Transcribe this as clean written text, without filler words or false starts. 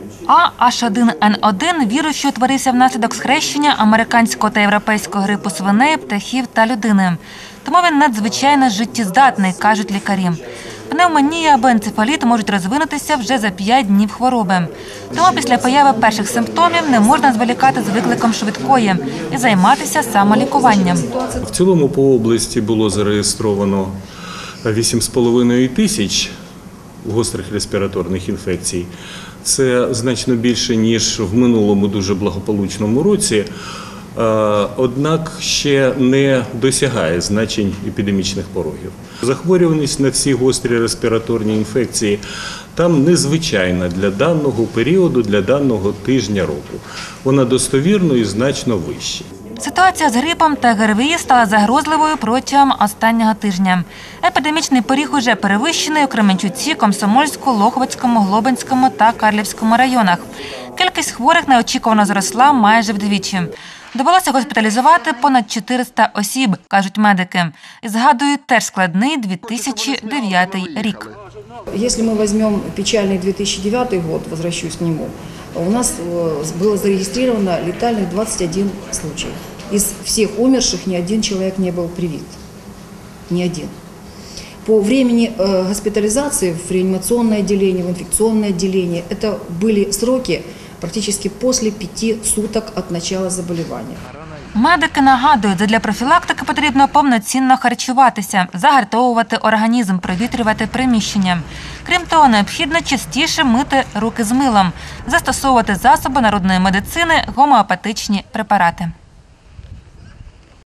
А H1N1 – вірус, що утворився внаслідок схрещення американського та європейського грипу свиней, птахів та людини. Тому він надзвичайно життєздатний, кажуть лікарі. Пневмонія або енцефаліт можуть розвинутися вже за 5 днів хвороби. Тому після появи перших симптомів не можна зволікати з викликом швидкої і займатися самолікуванням. В цілому по області було зареєстровано 8,5 тисяч гострих респіраторних інфекцій. Це значно більше, ніж в минулому дуже благополучному році. Однак ще не досягає значень епідемічних порогів. Захворюваність на всі гострі респіраторні інфекції там незвичайна для даного періоду, для даного тижня року. Вона достовірно і значно вища. Ситуація з грипом та ГРВІ стала загрозливою протягом останнього тижня. Епідемічний поріг уже перевищений у Кременчуці, Комсомольську, Лохвицькому, Глобинському та Карлівському районах. Кількість хворих неочікувано зросла майже вдвічі. Довелося госпіталізувати понад 400 осіб, кажуть медики. І згадують теж складний 2009 рік. Если мы возьмем печальный 2009 год, возвращусь к нему, у нас было зарегистрировано летальных 21 случай. Из всех умерших ни один человек не был привит. Ни один. По времени госпитализации в реанимационное отделение, в инфекционное отделение, это были сроки практически после 5 суток от начала заболевания. Медики нагадують, задля профілактики потрібно повноцінно харчуватися, загартовувати організм, провітрювати приміщення. Крім того, необхідно частіше мити руки з милом, застосовувати засоби народної медицини, гомеопатичні препарати.